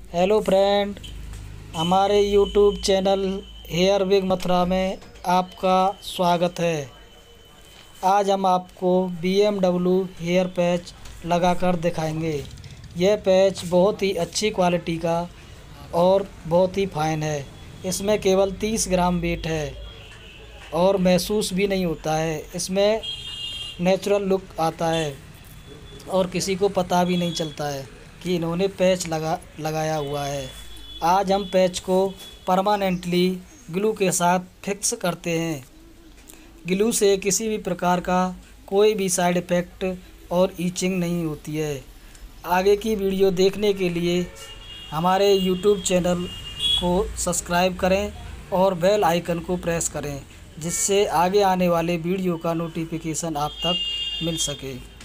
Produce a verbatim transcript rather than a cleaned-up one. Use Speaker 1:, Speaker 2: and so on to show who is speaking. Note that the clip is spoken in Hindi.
Speaker 1: हेलो फ्रेंड, हमारे YouTube channel hair wig Mathura में आपका स्वागत है। आज हम आपको B M W hair patch लगाकर दिखाएंगे। यह पैच बहुत ही अच्छी क्वालिटी का और बहुत ही फाइन है। इसमें केवल तीस ग्राम वेट है और महसूस भी नहीं होता है। इसमें नेचुरल लुक आता है और किसी को पता भी नहीं चलता है कि इन्होंने पैच लगा लगाया हुआ है। आज हम पैच को परमानेंटली ग्लू के साथ फिक्स करते हैं। ग्लू से किसी भी प्रकार का कोई भी साइड इफ़ेक्ट और ईचिंग नहीं होती है। आगे की वीडियो देखने के लिए हमारे यूट्यूब चैनल को सब्सक्राइब करें और बेल आइकन को प्रेस करें, जिससे आगे आने वाले वीडियो का नोटिफिकेशन आप तक मिल सके।